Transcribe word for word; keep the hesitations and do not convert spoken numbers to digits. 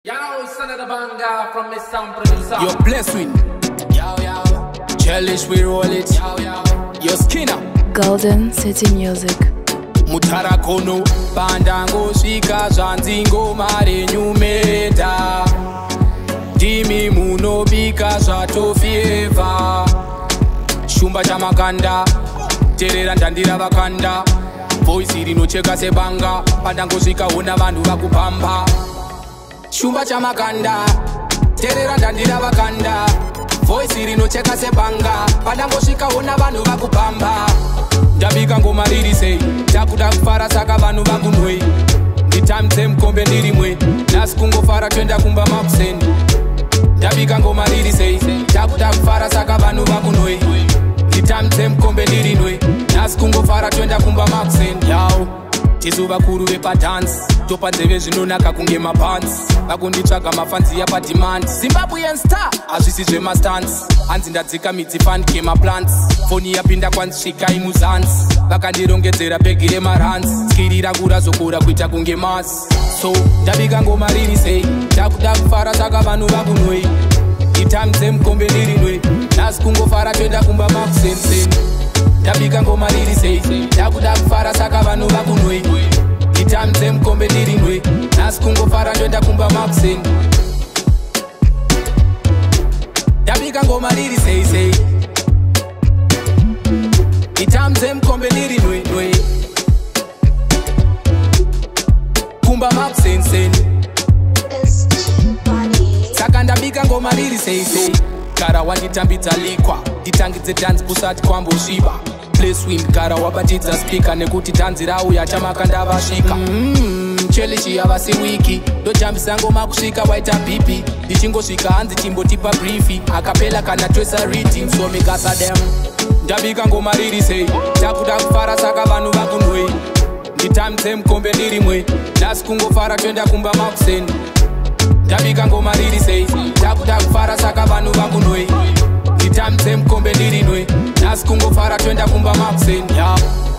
Yo, son of the banger from Miss Sound Producer. You're blessed with yo, yo. Churlish, we roll it. Yo, yo. Your Skinner. Golden City Music. Mutara kono pandango shika zvanzi ngoma renyumeta ndimi munobika zvatofieva shumba chamakanda terera ndandira vakanda voice rinocheka sebanga pandangosvika ona vanhu vakupamba shumba chamakanda terera ndandira vakanda voice rinocheka sebanga pandangosvika ona vanhu vakupamba ndabika ngoma ririsei takuda kufara saka vanhu vakunwei nditamidze mukombe ndirimwe nhasi kungofara toenda kumba makuseni ndabika ngoma ririsei takuda kufara saka vanhu vakunwei nditamidze mukombe ndirinwe nhasi kungofara toenda kumba makuseni yao tisu vakuru vepadhansi topa nzeve zvinonaka kunge mapansi vakunditsvaga mafanzi yapadhimandi zimbabwean star hazvisi zvemastansi hanzi ndadzika midzi fandike maplants foni yapinda kwansvikai muzansi vakandirongedzera bhegi remaransi skiri rangu razokura kuita kunge masi so ndabika ngoma ririsei takuda kufara saka vanhu vakunwei nditamidze mukombe ndirinwe nhasi kungofara toenda kumba makusenseni ndabika ngoma ririsei takuda kufara saka vanhu vakunwei nditamidze mukombe ndirinwe nhasi kungofara toenda kumba makuseni ndabika ngoma ririsei sei nditamidze mukombe ndirinwe nwe kumba makusenseni saka ndabika ngoma ririsei sei gara wanditambidza likwa nditangidze dhanzi kusati kwambosviba placewin gara wabatidza spika nekuti dhanzi rauya chamakanda vasvika mm, chelichi yavasi wiki ndojambisa ngoma kusvika waita bp ndichingosvika hanzi chimbotipa briefi akapela kana twesa reading so mikasadem ndabika ngoma ririsei takuda kufara saka vanhu vakunwei nditamidze mukombe ndirimwe nhasi kungofara toenda kumba makuseni ndabika ngoma ririsei takuda kufara saka vanhu vakunwei nditamidze mukombe ndirinwe nhasi kungofara toenda kumba makuseni yeah.